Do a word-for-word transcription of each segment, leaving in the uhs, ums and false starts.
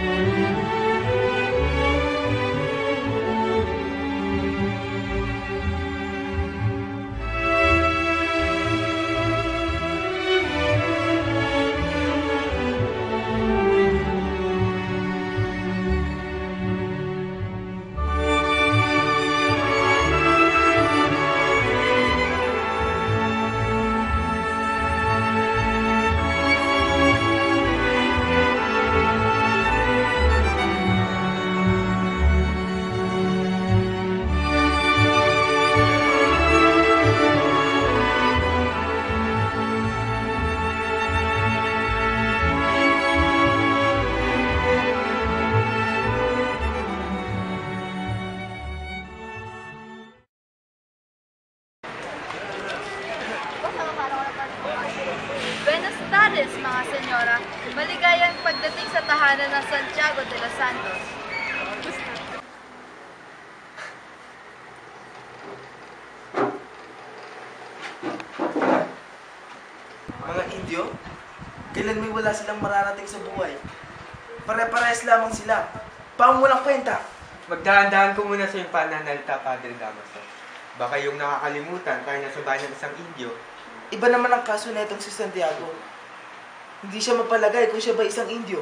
Maligayang pagdating sa tahanan ng Santiago de los Santos. Mga Indio, kailan may wala silang mararating sa buhay? Pare-parehas lamang sila. Paang walang kwenta. Magdahan-dahan ko muna sa iyong pananalita, Padre Damaso. Baka yung nakakalimutan tayo nasa bahay ng isang Indio. Iba naman ang kaso na itong si Santiago. Hindi siya mapalagay kung siya ba isang Indio.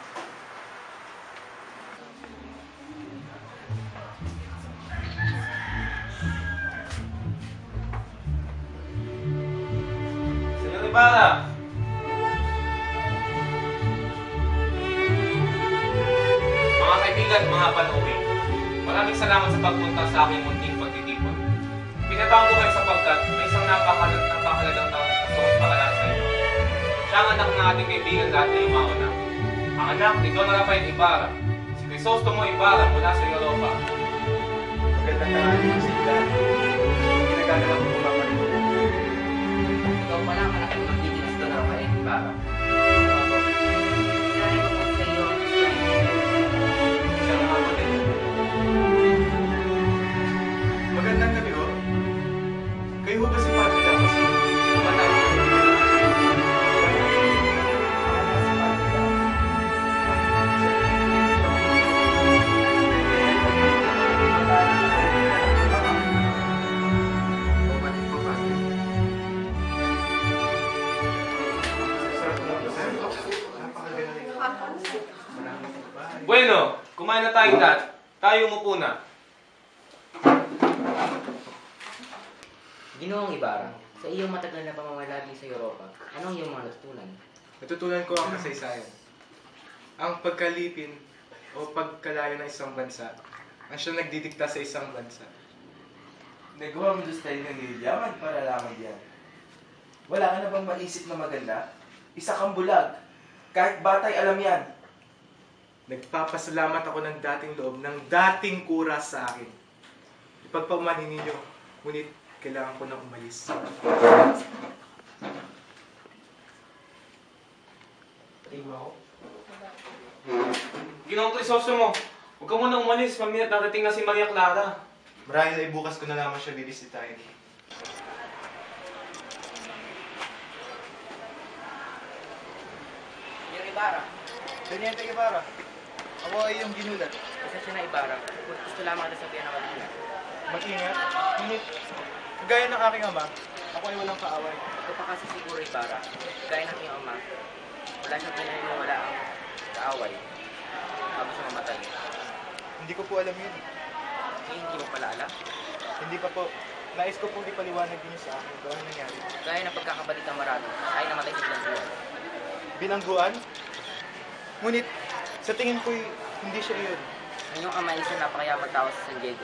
Senyor Ibarra! Mga kaibigan, mga panuwi, maraming salamat sa pagpunta sa aking munting pagtitipon. Pinatawag ko kayo sapagkat may isang napakalag napakalagang taong gusto kong ipakilala sa inyo. Siya ang anak ng ating kaibigan lahat na yumauna. Ang anak ni Don Rafael Ibarra, si Crisostomo Ibarra mula sa Europa. Magandang tanghali ko sa ilan. Ginagagawa ko kumapalik. Ikaw pala ang anak ng magiging si Don Rafael Ibarra. Magandang gabi ho. Kayo ho ba si Padre Damaso? Matawag ko na Bueno, kumain na tayong lahat. Tayo umupo na. Ginoong Ibarra, sa iyong matagal na pamamalagi sa Europa, anong iyong mga natutunan? Natutunan ko ang kasaysayan. Ang pagkalipin o pagkalayo ng isang bansa ang siyang nagdidikta sa isang bansa. Nagawang dos tayo ng nilyaman para lamang yan. Wala ka na bang maisip na maganda? Isa kang bulag. Kahit batay alam yan. Nagpapasalamat ako ng dating loob ng dating kura sa akin. Ipagpaumanhin ninyo, ngunit kailangan ko nang umalis. Ginoong Crisostomo, huwag ka muna umalis. Mamaya darating na si Maria Clara. Marahil ay bukas ko na naman siya bibisitahin. Yung Ibarra, Teniente Ibarra, ako ay yung ginulat. pasensya na Ibarra, gusto lamang na sabihan na mag-ingat. Mag-ingat, ngunit kagaya ng aking ama, ako ay walang kaaway. Ito pa kasi siguro Ibarra, gaya ng iyong ama, wala siyang pinaniniwala ang kaaway bago siya mamatay. Hindi ko po alam yun. Eh, hindi mo pala alam? Hindi pa po. Nais ko pong ipaliwanag din sa akin kung ano nangyari. Gaya ng pagkakabalita marami, ay namatay sa Bilangguan. Bilangguan? Ngunit, sa tingin ko'y hindi siya iyon. Ang iyong ama ay isang napakayamang tao sa San Diego.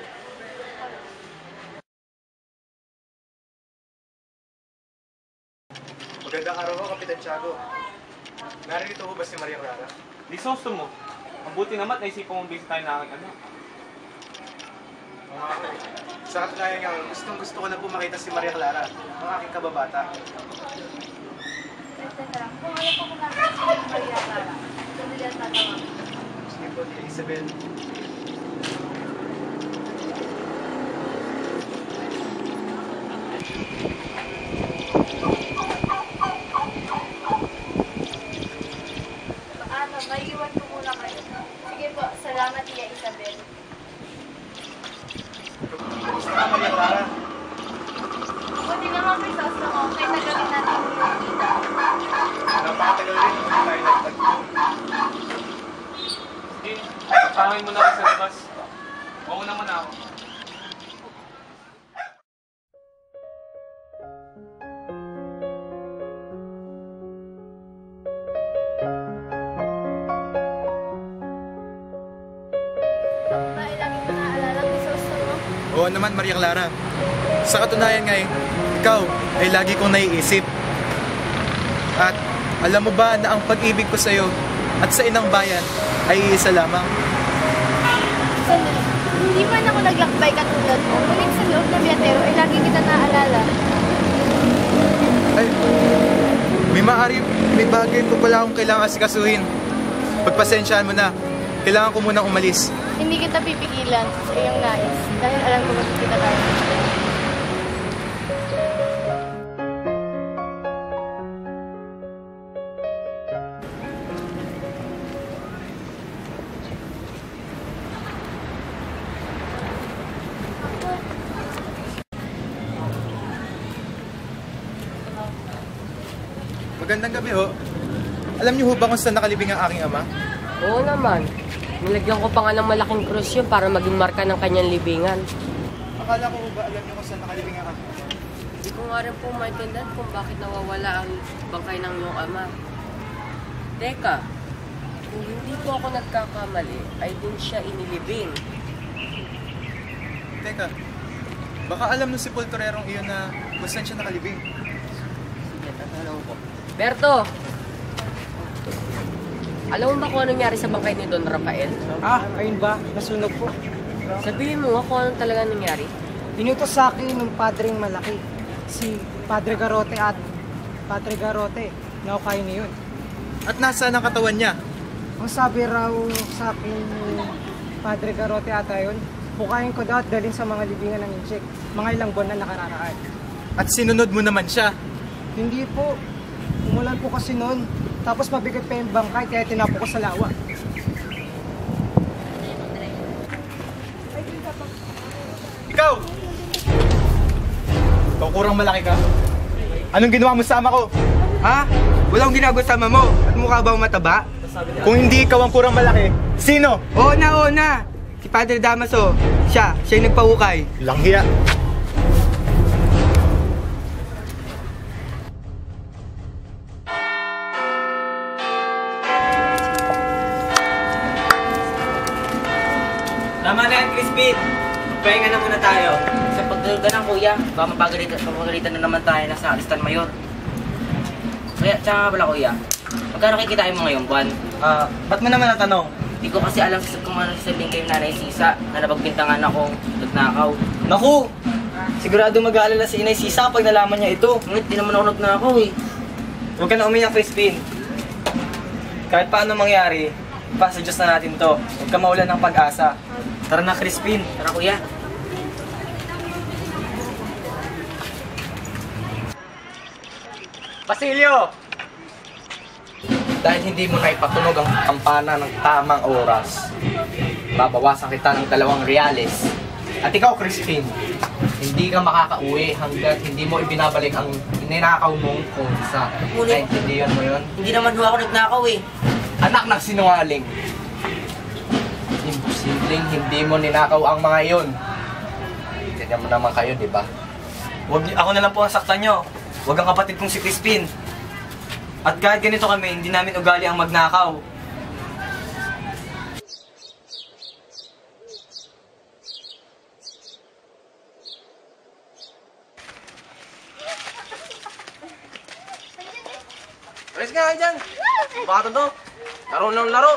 Magandang araw ho, Kapitan Tiago. Naririto ho ba si Maria Clara? Crisostomo, mabuti naman naisipan mong bisitahin na aking anak. Sa katunayan nga, gustong gusto ko na po makita si Maria Clara, ang aking kababata. Teka lang, kung ayaw ko kumakasin si Maria Clara, sandali ang tatawag. Sige po, Tia Isabel. Paano, maiiwan ko muna kayo. Pasangin mo na rin sa labas. Mauna mo na ako. Dahil lagi mo naaalala ang Crisostomo. Oo naman, Maria Clara. Sa katunayan nga eh, ikaw ay lagi kong naiisip. At alam mo ba na ang pag-ibig ko sa'yo at sa inang bayan ay iisa lamang? Sandali, hindi man ako naglakbay katulad mo, ngunit sa loob ng biyatero ay lagi kita naaalala. Ay, may maaari, may bagay ko pala akong kailangan asikasuhin. Pagpasensyaan mo na, kailangan ko munang umalis. Hindi kita pipigilan sa iyong nais dahil alam ko magkikita tayo. Magandang gabi ho. Alam niyo ho ba kung saan nakalibing ang aking ama? Oo naman. Nilagyan ko pa nga ng malaking krus yun para maging marka ng kanyang libingan. Akala ko ho ba alam niyo kung saan nakalibing ang ama? Hindi ko nga rin po maintindihan kung bakit nawawala ang bangkay ng iyong ama. Teka, kung hindi po ako nagkakamali, ay din siya inilibing. Teka, baka alam ng sepulturerong iyon na kung saan siya nakalibing. Sige, tatanong ko. Berto! Alam mo ba kung anong nangyari sa bangkay ni Don Rafael? Ah, ayun ba? Nasunog po. Sabihin mo nga kung anong talaga nangyari. Inutos sa akin ng padring malaki. Si Padre Garote at Padre Garote. Naukayo niyo yun. At nasaan ang katawan niya? Ang sabi raw sa akin ni Padre Garote ata yun, hukayin ko daw at dalhin sa mga libingan ng incheck. Mga ilang buwan na nakararaan. At sinunod mo naman siya? Hindi po. Umulan po kasi noon. Tapos mabigat pa yung bangkay kaya tinapo ko sa lawa. Ikaw! Ikaw kurang malaki ka. Anong ginawa mo sa ama ko? Ha? Walang ginagawa sa ama mo? At mukha ba mataba? Kung hindi ikaw ang kurang malaki, sino? Oo na, oo na! Si Padre Damaso. Siya, siya yung nagpahukay. Langhiya. Tama na yan, Crispin. Pahinga na muna tayo. Sa pagdulga ng kuya, baka mapagalitan, mapagalitan na naman tayo na sa Alistan Mayor. Kaya, tsaka nga pala kuya, magkano kikitain mo ngayong buwan? Ah, ba't mo naman natanong? Hindi ko kasi alam kung ano sa lingkay yung nanay Sisa na napagbintangan akong nagnakaw. Naku! Sigurado mag-aalala si Inay Sisa pag nalaman niya ito. Ngunit di naman ako nagnakaw eh. Huwag ka na umiyak, Crispin. Kahit paano mangyari, ipasa Diyos na natin to. Huwag ka maulan ng pag-asa. Tara na, Crispin. Tara kuya. Basilio! Dahil hindi mo na ipatunog ang kampana ng tamang oras, babawasan kita ng dalawang reales. At ikaw, Crispin, hindi ka makakauwi hanggat hindi mo ibinabalik ang ninakaw mong konsa. Ngunit- Naintindihan mo yun? Hindi naman ho ako nagnakaw eh. Anak ng sinungaling. Imposibleng hindi mo ninakaw ang mga iyon. Tignan mo naman kayo, di ba? Wag, ako na lang po ang saktan nyo. Huwag ang kapatid kong si Crispin. At kahit ganito kami, hindi namin ugali ang magnakaw. Alis ka nga dyan! Baka to, laro ng laro!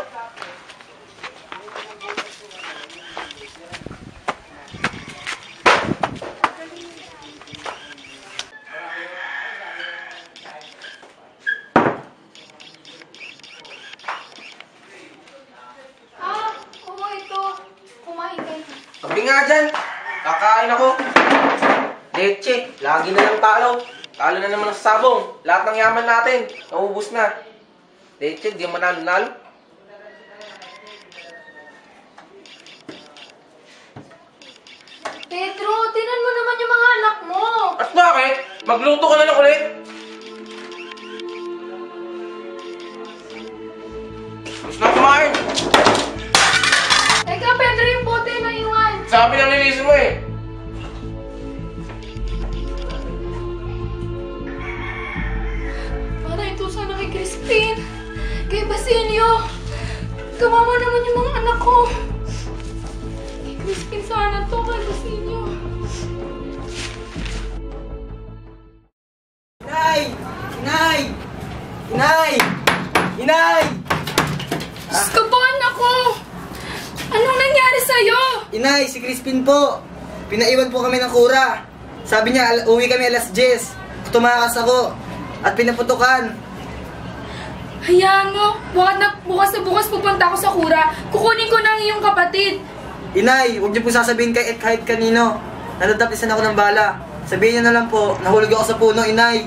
Ah, oo ito. Kumain kayo. Tabi nga dyan! Kakain ako! Leche, lagi na lang talo. Talo na naman sa sabong. Lahat ng yaman natin, naubos na. Leche, di man nalo-nalo. Pedro, tinan mo naman yung mga anak mo. At bakit? Magluto ka na lang ulit. Gusto na kumain. Siya pinanilinis mo eh. Para ito sana kay Crispin, kay Basilio. Kawawa naman yung mga anak ko. Kay Crispin sana to, kay Basilio. Inay! Inay! Inay! Inay! Diyos ko po, anak ko! Anong nangyari sa'yo? Inay, si Crispin po. Pinaiwan po kami ng kura. Sabi niya, al- uwi kami alas diyes. Tumakas ako. At pinaputukan. Hayaan mo, bukas na bukas na bukas pupunta ako sa kura. Kukunin ko na ang iyong kapatid. Inay, huwag niyo po sasabihin kay Ed kahit kanino. Nadadapisan ako ng bala. Sabihin niyo na lang po, nahulog ako sa puno, Inay.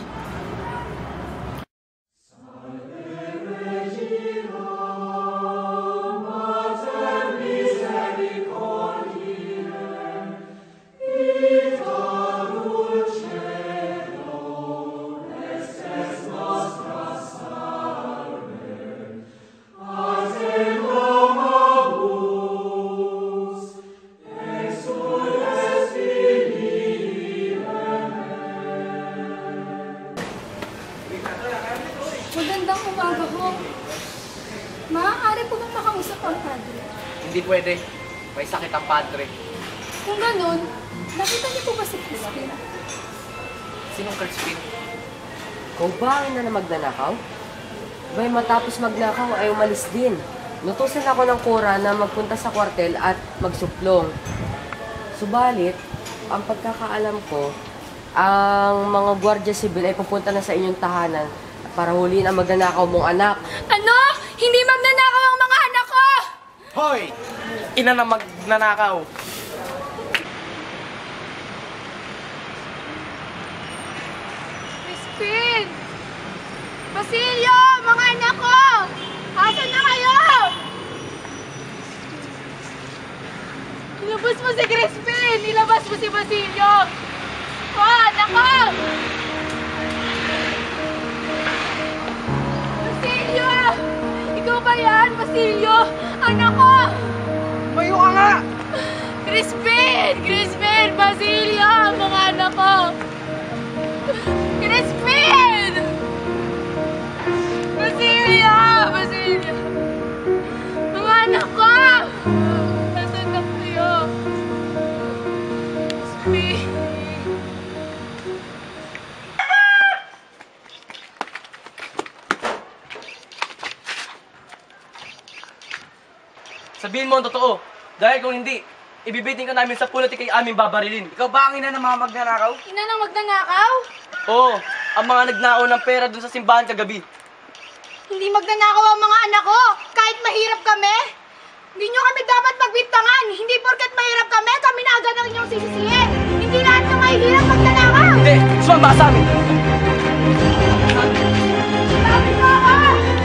Magandang umaga ho. Maaari po bang makausap ang padre? Hindi pwede. May sakit ang padre. Kung ganun, nakita niyo po ba si Crispin? Sinong Crispin? Ikaw ba ang ina na magnanakaw? Bay, matapos magnakaw ay umalis din. Nutusan ako ng kura na magpunta sa kwartel at magsuplong. Subalit, ang pagkakaalam ko, ang mga gwardiya sibil ay pupunta na sa inyong tahanan para huliin ang magnanakaw mong anak. Ano? Hindi magnanakaw ang mga anak ko! Hoy! Ina na magnanakaw. Crispin! Basilio! Mga anak ko! Asan na kayo? Ilabas mo si Crispin! Ilabas mo si Basilio! Oh, anak ko! Basilio! Ikaw ba yan, Basilio? Anak ko! Mayo ka nga! Crispin! Crispin! Basilio! Mga anak ko! Crispin! Basilio! Basilio! Mga anak ko! Nasaan na kayo? Crispin! Sabihin mo ang totoo. Dahil kung hindi, ibibitin ka namin sa punot kay aming babarilin. Ikaw ba ang ina ng mga magnanakaw? Ina nang magnanakaw? Oo, ang mga nagnakaw ng pera dun sa simbahan kagabi. Hindi magnanakaw ang mga anak ko, kahit mahirap kami. Hindi nyo kami dapat pagbintangan. Hindi porket mahirap kami, kami na agad ang inyong sisisihin. Hindi lahat ng mahihirap magnanakaw. Hindi, sumamba ka sa amin. Sabi ko ako!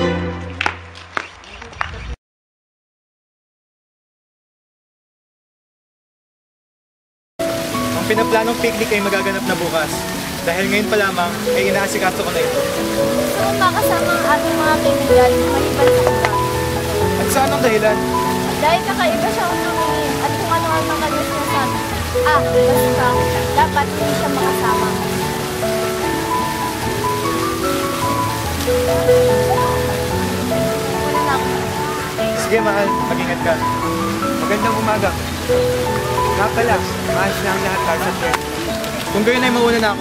Ang pinaplanong picnic ay magaganap na bukas. Dahil ngayon pa lamang ay inaasikaso ko na ito. Gusto kong makasama ang ating mga kaibigan maliban sa kura. At saan ang dahilan? Dahil kakaiba siya ang tumingin at kung ano ang mga kanyang sinasabi. Ah, basta dapat hindi siya makasama. Muna na ako. Sige mahal, mag-ingat ka. Magandang umaga. Nga pala, maayos na ang lahat para sa trip. Kung gayon ay mauna na ako.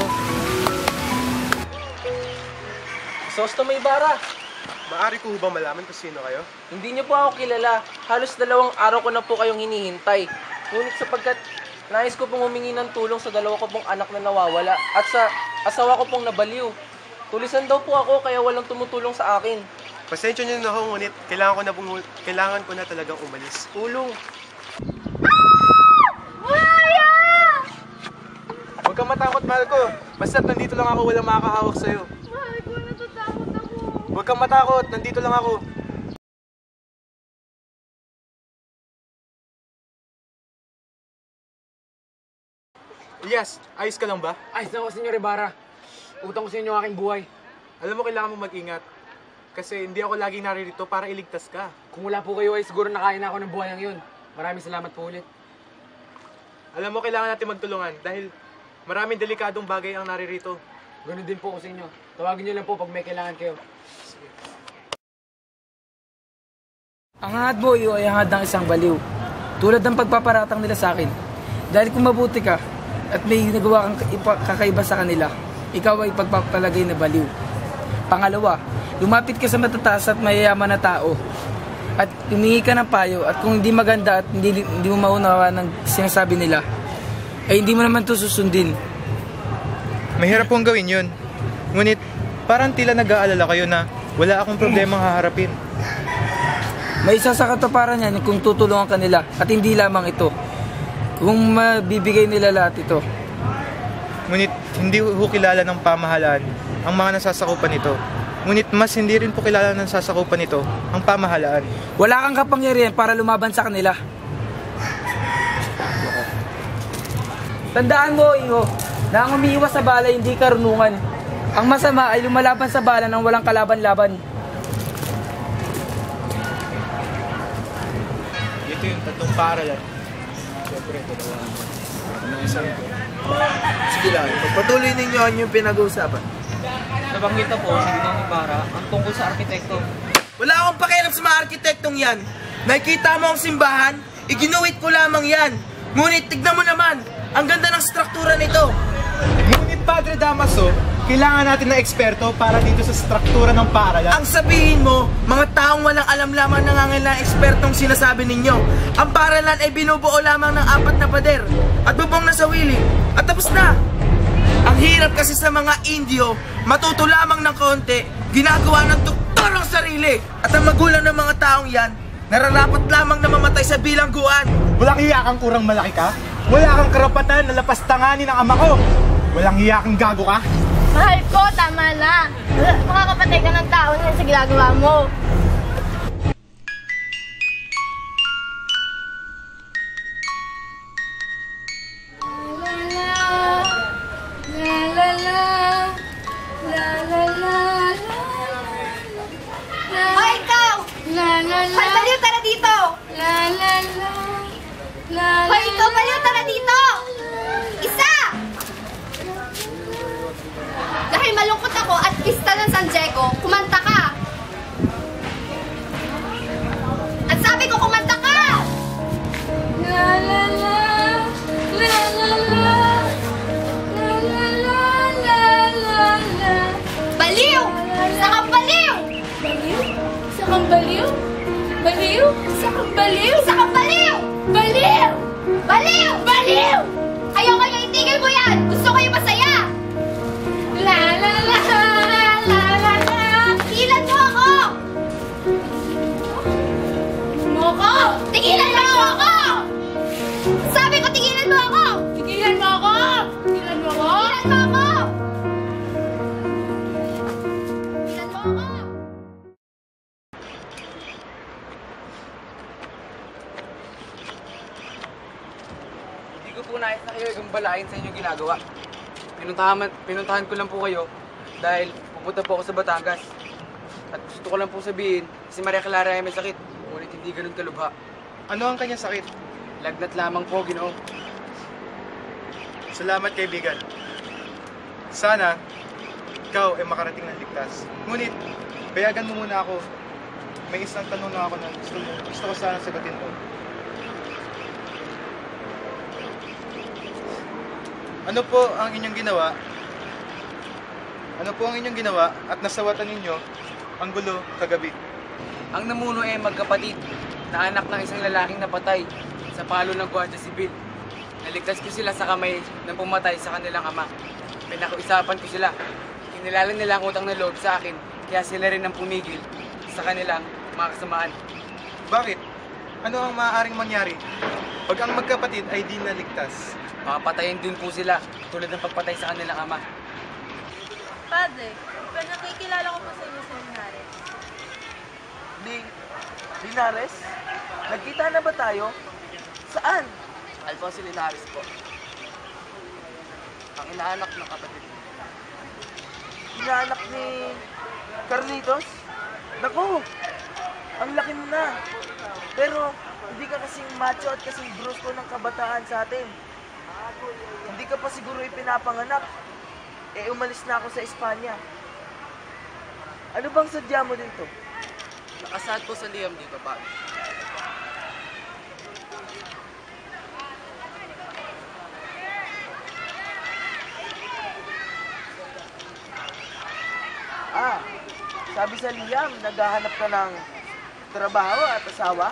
Crisostomo Ibarra, Maari ko ba malaman kung sino kayo? hindi niyo po ako kilala. Halos dalawang araw ko na po kayong hinihintay. Ngunit sapagkat nais ko pong humingi ng tulong sa dalawa ko pong anak na nawawala at sa asawa ko pong nabaliw. Tulisan daw po ako kaya walang tumutulong sa akin. Pasensya niyo na ho, ngunit kailangan ko na, bung- kailangan ko na talagang umalis. Tulong. Buhaya! Huwag kang matakot, mahal ko. Basta't nandito lang ako, walang makakahawak sa'yo. Mahal ko, natatakot ako. Huwag kang matakot, nandito lang ako. Elias, ayos ka lang ba? Ayos na ako, Senyor Ibarra. Utang ko sa inyo ang aking buhay. Alam mo, kailangan mo mag-ingat. Kasi hindi ako laging naririto para iligtas ka. Kung wala po kayo ay siguro nakain na ako ng buhay ang yun. Maraming salamat po ulit. Alam mo, kailangan natin magtulungan dahil maraming delikadong bagay ang naririto. Ganun din po ako sa inyo. Tawagin niyo lang po pag may kailangan kayo. Ang hangad mo iyo ay hangad ng isang baliw. Tulad ng pagpaparatang nila sa akin. Dahil kung mabuti ka at may nagawa kang kakaiba sa kanila, ikaw ay pagpapalagay na baliw. Pangalawa, lumapit ka sa matataas at mayayaman na tao at humingi ka ng payo at kung hindi maganda at hindi, hindi mo maunawa ng sinasabi nila, ay hindi mo naman ito susundin. Mahirap pong gawin yun. Ngunit parang tila nag-aalala kayo na wala akong problemang haharapin. May isa sa katuparan yan kung tutulungan ka nila at hindi lamang ito. Kung mabibigay nila lahat ito. Ngunit hindi ho kilala ng pamahalaan ang mga nasasakupan nito. Ngunit mas hindi rin po kilala ng sasakupan nito ang pamahalaan. Wala kang kapangyarihan para lumaban sa kanila. Tandaan mo, Iho, na ang umiiwas sa bala hindi karunungan. Ang masama ay lumalaban sa bala nang walang kalaban-laban. Ito yung tatlong paaralan. Siyempre, dalawa. Ano isa ito? Sige lang, pagpatuloy ninyo ang yung pinag-uusapan. Nabanggit na po si Noli Ibarra ang tungkol sa arkitekto. Wala akong pakialam sa mga arkitektong yan. Nakikita mo ang simbahan, iginuwit ko lamang yan. Ngunit tignan mo naman, ang ganda ng struktura nito. Ngunit Padre Damaso, kailangan natin ng eksperto para dito sa struktura ng paaralan. Ang sabihin mo, mga taong walang alam lamang nangangailangan ng ekspertong sinasabi ninyo. Ang paaralan ay binubuo lamang ng apat na pader at bubong na sawili. At tapos na. Ang hirap kasi sa mga Indio, matuto lamang ng konti, ginagawa ng doktor ang sarili. At ang magulang ng mga taong yan, nararapat lamang na mamatay sa bilangguan. Walang hiya kang kurang malaki ka? Wala kang karapatan na lapastanganin ang ama ko. Walang hiya kang gago ka? Mahal ko, tama na. Makakapatay ka ng tao na sa ginagawa mo. Hoy, ikaw! Hoy, baliw, tara dito! Hoy, ikaw, baliw, tara dito! Isa! Dahil malungkot ako at pista ng San Diego, kumanta ka! At sabi ko, kumanta ka! La la la, la la la, la la la, la la la. Baliw! Isa kang baliw! Baliw? Isa kang baliw? Baliw? Isa kang baliw? Isa kang baliw! Baliw! Baliw! Baliw! Ayoko nyo, itigil mo yan! Gusto ko yung masaya! La la la la la la la. Tigilan mo ako! Mo ako! Tigilan mo ako! Sabi ko, tigilan mo ako! Tigilan mo ako! Tigilan mo ako! Tigilan mo ako! Tigilan mo ako! Hindi ko po nais na kayo igumbalain sa inyong ginagawa. Pinuntahan, pinuntahan ko lang po kayo dahil pupunta po ako sa Batangas. At gusto ko lang po sabihin, si Maria Clara ay may sakit, ngunit hindi ganun kalubha. Ano ang kanyang sakit? Lagnat lamang po, Ginoo. Salamat, kaibigan. Sana, ikaw ay makarating ng ligtas. Ngunit, payagan mo muna ako. May isang tanong na ako na gusto, mo, gusto ko sana sagutin mo. Ano po ang inyong ginawa? Ano po ang inyong ginawa at nasawatan ninyo ang gulo kagabi? Ang namuno ay magkapatid na anak ng isang lalaking napatay sa palo ng Guardia Civil. Naligtas ko sila sa kamay ng pumatay sa kanilang ama. Pinakiusapan ko sila. Kinilala nila ang utang na loob sa akin, kaya sila rin ang pumigil sa kanilang mga kasamaan. Bakit? Ano ang maaaring mangyari pag ang magkapatid ay di naligtas? Makapatayin din po sila, tulad ng pagpatay sa kanilang ama. Padre, pinakikilala ko po sa inyo sa Linares. Di, Linares? Nagkita na ba tayo? Saan? Alfonso Linares po. Ang inaanak ng kapatid. Inaanak ni Carlitos? Naku! Ang laki mo na! Pero hindi ka kasing macho at kasing brusko ng kabataan sa atin. Hindi ka pa siguro ipinapanganak. Eh, umalis na ako sa Espanya. Ano bang sadya mo dito? Nakasaad po sa liyam dito, pa. Ah, sabi sa liyam, naghahanap ka ng trabaho at asawa?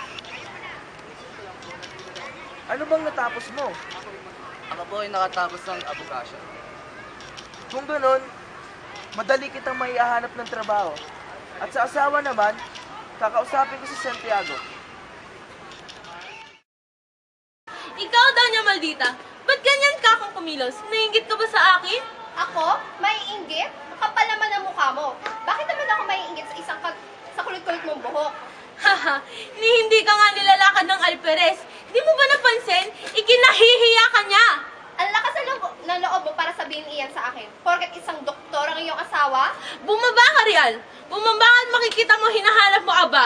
Ano bang natapos mo? Ako po ay nakatapos ng abogasyon. Kung ganun, madali kitang maihahanap ng trabaho. At sa asawa naman, kakausapin ko si Santiago. Ikaw daw niya, maldita. Ba't ganyan ka akong kumilos? Nainggit ka ba sa akin? Ako? Maiinggit? Kapal naman ang mukha mo. Bakit naman ako maiinggit sa isang kag... sa kulit-kulit mong buhok? Haha, ni hindi ka nga nilalakad ng alperes. Di mo ba napansin? Ikinahihiya ka niya. Ang lakas ng loob, ng loob mo para sabihin iyan sa akin. Porket isang doktor ang iyong asawa? Bumaba ka, Rial. Bumaba at makikita mo hinahanap mo, aba.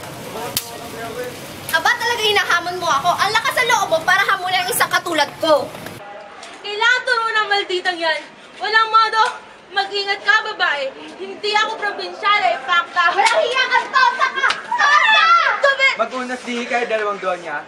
Aba, talaga hinahamon mo ako. Ang lakas ng loob mo para hamunin ang isang katulad ko. Kailangan turo ng malditang yan. Walang modo. Mag-ingat ka, babae. Hindi ako probinsyale, fakta. Walang hiya ka, tonta ka! Tonta! Gabi! Mag-unas di kayo dalawang donya.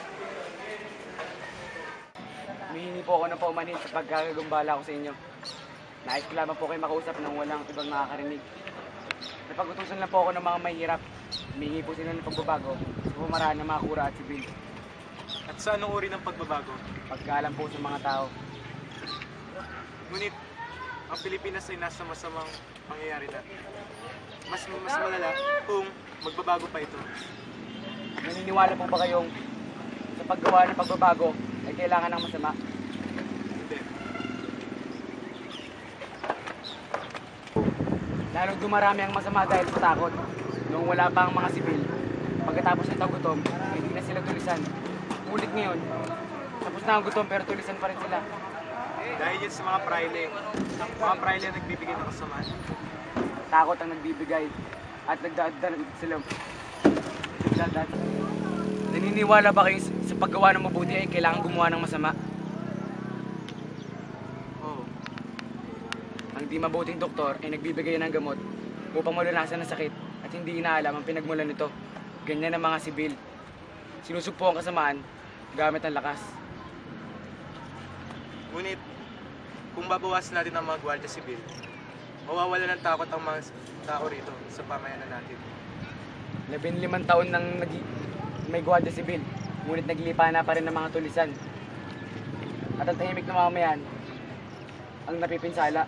Humihingi po ako ng paumanhin sa pagkakagumbala ko sa inyo. Nais ko lamang po kayo makausap ng walang ibang nakakarinig. Napag-utusan lang po ako ng mga mahirap. Humihingi po sila ng pagbabago sa pumaraan ng mga kura at sibil. At sa anong uri ng pagbabago? Pagkaalam po sa mga tao. Ngunit, ang Pilipinas ay nasa masamang pangyayari na. Mas mas malala kung magbabago pa ito. Naniniwala po ba kayong sa paggawa ng pagbabago ay kailangan ng masama? Hindi. Lalong dumarami ang masama dahil sa takot. Noong wala pa ang mga sibil, pagkatapos ng tagutom, hindi na sila tulisan. Ngunit ngayon, tapos na ang gutom pero tulisan pa rin sila. Dahil yan sa mga praile. Mga praile ang nagbibigay ng kasamaan. Takot ang nagbibigay at nagdadaan sila. Nagdadaan. Naniniwala ba kayo sa paggawa ng mabuti ay kailangan gumawa ng masama? Oo. Ang di mabuting doktor ay nagbibigay ng gamot upang malunasan ang sakit at hindi inaalam ang pinagmulan nito. Ganyan ang mga sibil. Sinusugpo ang kasamaan gamit ang lakas. Ngunit, kung babawasan natin ang mga gwardiya sibil, mawawala ng takot ang mga tao rito sa pamayanan natin. Labing limang taon nang nag may gwardiya sibil, ngunit naglipa na pa rin ng mga tulisan. At ang tahimik na mamamayan ang napipinsala.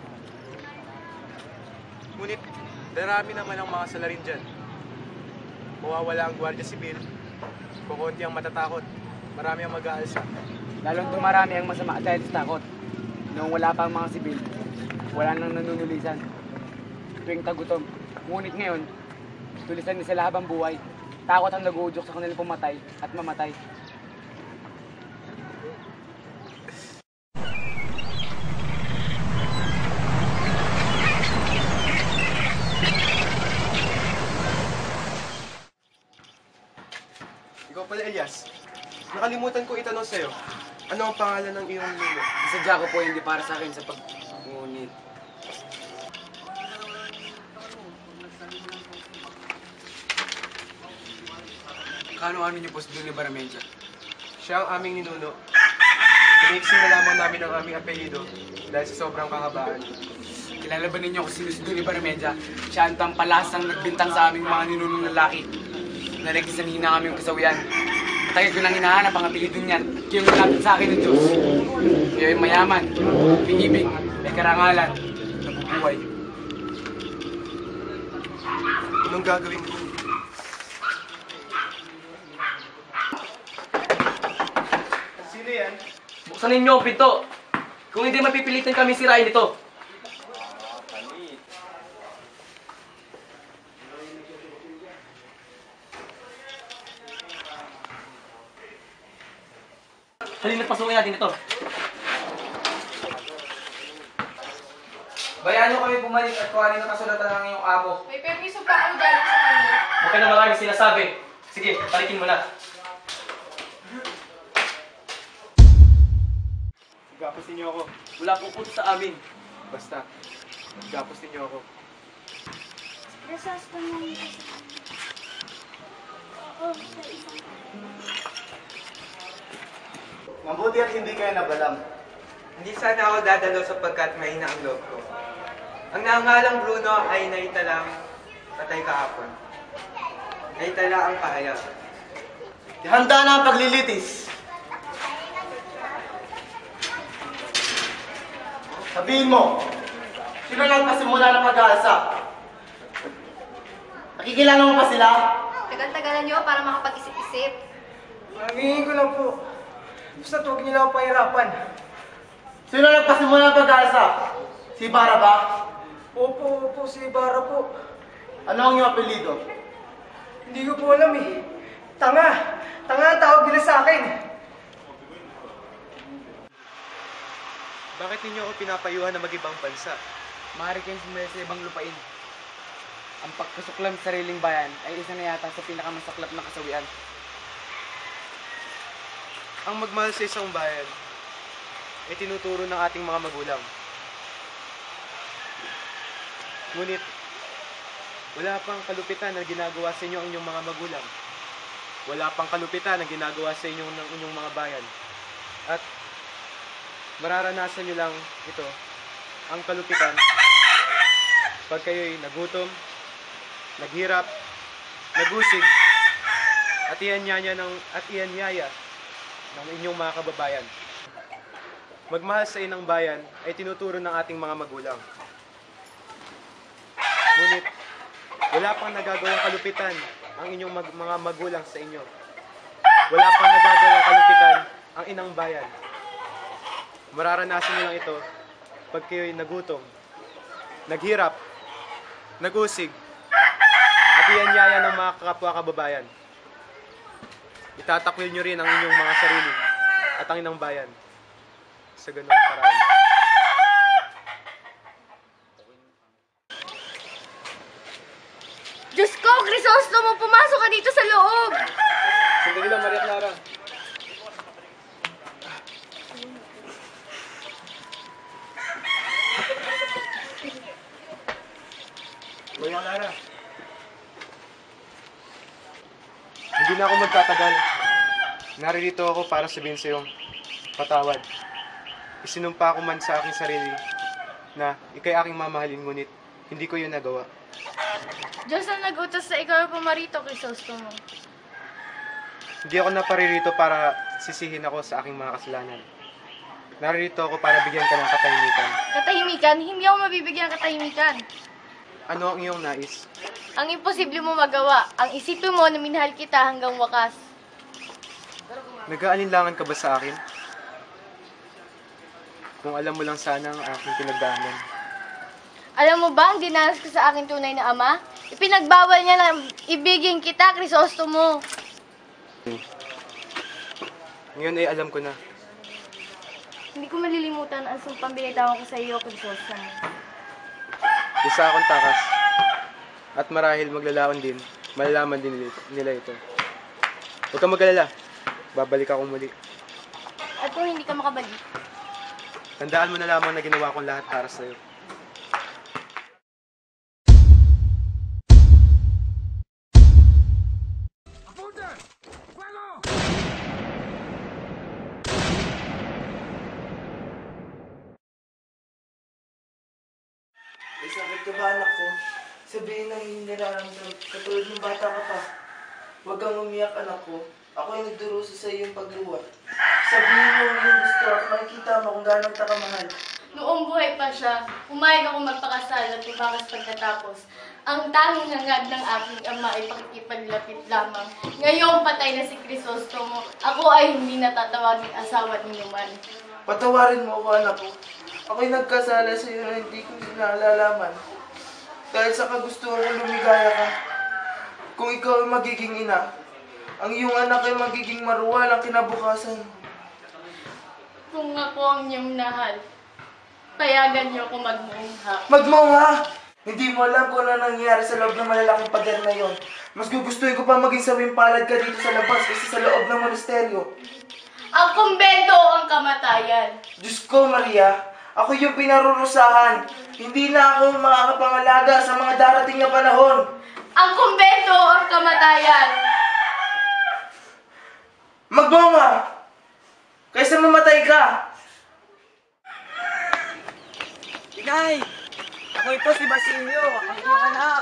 Ngunit, darami naman ang mga salarin dyan. Mawawala ang gwardiya sibil, kukunti ang matatakot, marami ang mag-aalsa. Lalong dumarami ang masama dahil sa takot. Noong wala pa ang mga sibil, wala nang nanunulisan. Tuwing tagutom. Ngunit ngayon, tulisan ni sila habang buhay. Takot ang nag-uudyok sa kanilang pumatay at mamatay. Ikaw pala, Elias. Nakalimutan ko itanong sa'yo. Ano ang pangalan ng iyong lolo? Isadya ko po hindi para sa akin sa pag-ngunit. Kano-ano niyo po si Duny Baramedya? Siya ang aming ninuno. Pinixin na lamang namin ang aming apelyido dahil sa sobrang kahabaan. Kilala ba ninyo kung sino si Duny Baramedya? Siya ang tampalasang nagbintang sa aming mga ninunong lalaki. Nalagisanin na aming kasawian. Matagal ko nang hinahanap ang apelido niyan. Kaya yung malapit sa akin ng Diyos. Kaya yung mayaman, pingibig, may karangalan, nabubuhay. Anong gagawin ko? Sino yan? Buksan ninyo ang pinto. Kung hindi mapipilitan kami sirain ito. Halina, pasukin natin ito. Bayaan nyo kami bumalik at kuhanin ang kasulatan ng iyong amo. May permiso pa ako galing sa kanya. Huwag ka na maraming sinasabi. Sige, palikin mo na. Gapos ninyo ako. Wala pong puto sa amin. Basta, gapos ninyo ako. Crisostomo Ibarra. Oo, sa isang... Mabuti at hindi kayo nabalam. Hindi sana ako dadalo sapagkat mahina ang loob ko. Ang nangalang Bruno ay naitalang patay kahapon. Naitala ang kahayag. Handa na ang paglilitis. Sabihin mo, sino nagpasimula ng pag-aasa? Nakikilala mo pa sila? Tagal-tagalan nyo para makapag-isip-isip. Magiging ko lang po. Basta huwag niyo lang ako pahirapan. Sino nagpasimula ng pag-aasa? Si Ibarra ba? Opo, opo, si Ibarra po. Ano ang iyong apelido? Hindi ko po alam eh. Tanga! Tanga ang tawag nila sa akin. Bakit ninyo ako pinapayuhan na mag-ibang bansa? Maaari kayong sumaya sa ibang lupain. Ang pagkasuklam sa sariling bayan ay isa na yata sa pinakamasaklap na kasawian. Ang magmahal sa isang bayan ay tinuturo ng ating mga magulang. Ngunit, wala pang kalupitan na ginagawa sa inyo ang inyong mga magulang. Wala pang kalupitan na ginagawa sa inyo ng inyong mga bayan. At mararanasan nyo lang ito, ang kalupitan, pag kayo'y nagutom, naghirap, nagusig, at ianyaya ng at ianyaya ng inyong mga kababayan. Magmahal sa inang bayan ay tinuturo ng ating mga magulang. Ngunit, wala pang nagagawang kalupitan ang inyong mag- mga magulang sa inyo. Wala pang nagagawang kalupitan ang inang bayan. Mararanasan nyo lang ito pag kayo'y nagutom, naghirap, nagusig, at ianyaya ng mga kapwa kababayan. Itatakwil nyo rin ang inyong mga sarili at ang inang bayan sa ganung paraan. Diyos ko, Crisostomo, pumasok ka dito sa loob! Sandali lang, Maria Clara. Maria Clara. Hindi na ako magtatagal. Naririto ako para sabihin sa iyong patawad. Isinumpa ko man sa aking sarili na ikay aking mamahalin, ngunit hindi ko yun nagawa. Diyos ang nag-utos sa ikaw pumarito, Crisostomo. Hindi ako naparirito para sisihin ako sa aking mga kasalanan. Naririto ako para bigyan ka ng katahimikan. Katahimikan? Hindi ako mabibigyan ng katahimikan. Ano ang iyong nais? Ang imposible mo magawa. Ang isipin mo na minahal kita hanggang wakas. Nag-aalinlangan ka ba sa akin? Kung alam mo lang sana ang aking pinagdaanan. Alam mo ba ang dinanas ko sa aking tunay na ama? Ipinagbawal niya na ibigin kita, Crisostomo. Ngayon ay alam ko na. Hindi ko malilimutan ang sumpang binitawan ko sa iyo, Crisostomo. Isa akong takas. At marahil maglalaon din, malalaman din nila ito. Huwag kang mag-alala. Babalik ako muli. At kung hindi ka makabalik, Tandaan mo na lamang na ginawa kong lahat para sa'yo. May sakit ka ba, anak ko? Sabihin na hindi nararamdaman. Katulad ng bata ka pa. Huwag kang umiyak, anak ko. Ako ay nagdurusa sa iyong pagluwa. Sabihin mo ang iyong gusto at makikita mo kung gaano kita kamahal. noong buhay pa siya, umayag ako magpakasal at tumakas pagkatapos. Ang tanging hangad ng aking ama ay pakikipaglapit lamang. Ngayong patay na si Crisostomo, ako ay hindi natatawaging asawa ni man. Patawarin mo ako, anak ko. Ako'y nagkasala sa iyo na hindi ko sinalalaman. Dahil sa kagustuhan ko lumigaya ka. Kung ikaw ay magiging ina, ang iyong anak ay magiging maruwal ang kinabukasan. Kung ako ang iyong nahal, payagan niyo ako magmungha. Magmungha! Hindi mo alam kung ano nangyayari sa loob ng malalaking pader na yon. Mas gugustuhin ko pa maging sawimpalad ka dito sa labas kaysa sa loob ng monasteryo. Ang kumbento o ang kamatayan? Diyos ko, Maria, ako yung pinarurusahan. Hindi na ako makakapangalaga sa mga darating na panahon. Ang kumbento o ang kamatayan? Magbonga! Kaysa mamatay ka! Inay! Ako ito si Basilio, ang iyong anak.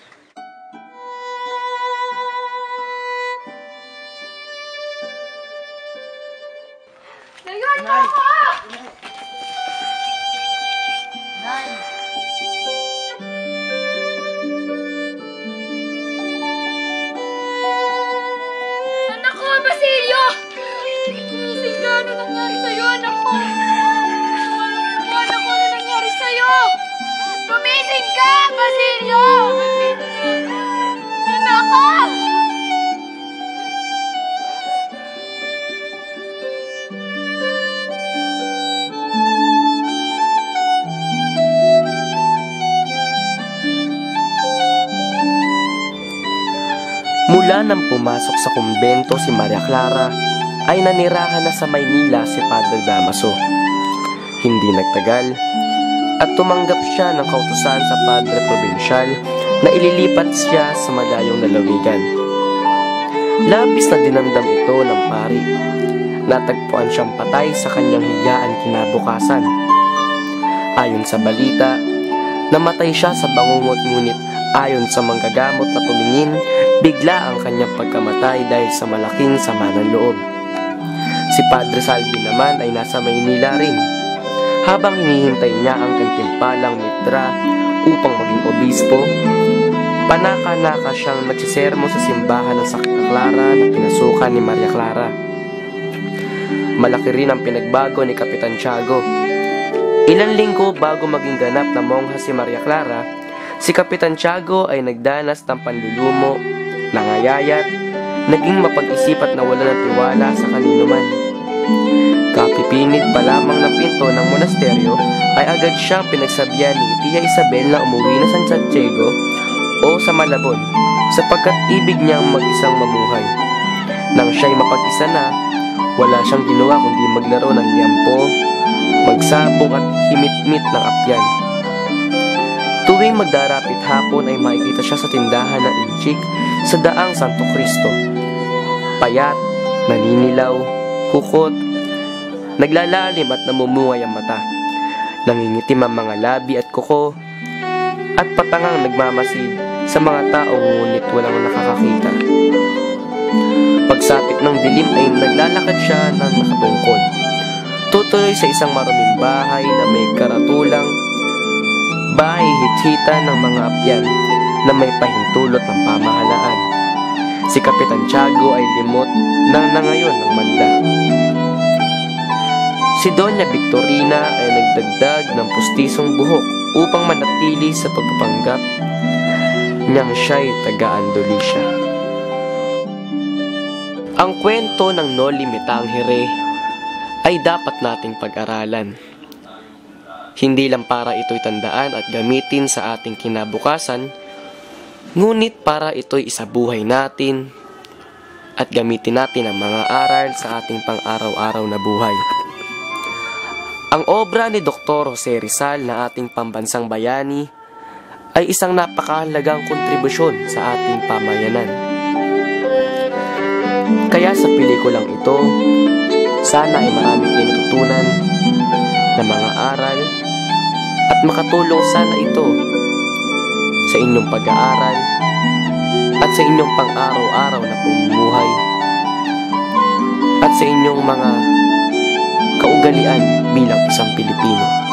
Ngayon mo ako! Anak ko, Basilio! Gumising ka! Ano nangyari sa'yo, anak ko? Anak ko, ano nangyari sa'yo? Gumising ka, Basilio! Anak ko! Mula nang pumasok sa kumbento si Maria Clara, ay nanirahan na sa Maynila si Padre Damaso. Hindi nagtagal, at tumanggap siya ng kautusan sa Padre Provincial na ililipat siya sa malayong lalawigan. Labis na dinamdam ito ng pari. Natagpuan siyang patay sa kanyang higaan kinabukasan. Ayon sa balita, namatay siya sa bangungot, ngunit ayon sa manggagamot na tumingin, bigla ang kanyang pagkamatay dahil sa malaking sama ng loob. Si Padre Salvi naman ay nasa Maynila rin, habang hinihintay niya ang kantimpalang mitra upang maging obispo. Panaka-naka siyang nagsisermo sa simbahan ng Santa Clara na pinasukan ni Maria Clara. Malaki rin ang pinagbago ni Kapitan Tiago. Ilang linggo bago maging ganap na mongha si Maria Clara, si Kapitan Tiago ay nagdanas ng panlulumo, nangayayat, naging mapag-isip at nawala ng tiwala sa kanino man. Kapipinit pa lamang ng pinto ng monasteryo ay agad siyang pinagsabihan ni Tia Isabel na umuwi na sa Santiago o sa Malabon sapagkat ibig niyang mag-isang mamuhay. Nang siya'y mapag-isa na, wala siyang ginawa kundi maglaro ng liyampo, magsabong at himit-mit ng apyan. Tuwing magdarapit hapon ay makikita siya sa tindahan ng inchik sa daang Santo Cristo. Payat, naninilaw, hukot, naglalalim at namumungay ang mata. Nangingitim ang mga labi at kuko, at patangang nagmamasid sa mga taong ngunit walang nakakakita. Pagsapit ng dilim ay naglalakad siya ng nakatungkod, tutuloy sa isang maruming bahay na may karatulang bahay hit-hitan ng mga apyan na may pahintulot ng pamahalaan. Si Kapitan Tiago ay limot nang nangayon ng madla. Si Doña Victorina ay nagdagdag ng pustisong buhok upang manatili sa pagpapanggap niyang siya'y taga-Andalusia. Ang kwento ng Noli Me Tangere ay dapat nating pag-aralan. Hindi lang para ito'y tandaan at gamitin sa ating kinabukasan, ngunit para ito'y isabuhay natin at gamitin natin ang mga aral sa ating pang-araw-araw na buhay. Ang obra ni Doktor Jose Rizal na ating pambansang bayani ay isang napakahalagang kontribusyon sa ating pamayanan. Kaya sa pelikulang ito, sana ay marami kayo natutunan na mga aral at makatulong sana ito sa inyong pag-aaral at sa inyong pang-araw-araw na pamumuhay at sa inyong mga kaugalian bilang isang Pilipino.